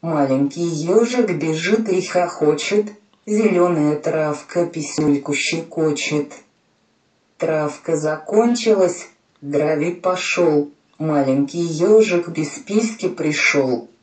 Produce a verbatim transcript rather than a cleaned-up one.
Маленький ежик бежит и хохочет, зеленая травка писюльку щекочет. Травка закончилась, дровить пошел, маленький ежик без письки пришел.